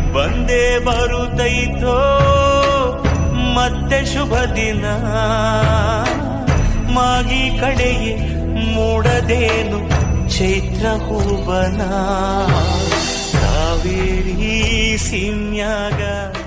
ಬಂದೇ ಬರುತ್ತೈತೋ ಮತ್ತೆ ಶುಭ ದಿನ. ಮಾಗಿ ಕಡೆಯೇ ಮೂಡದೇನು ಚೈತ್ರ ಹೂವನ. ಕಾವೇರಿ ಸಿಮ್ಯಾಗ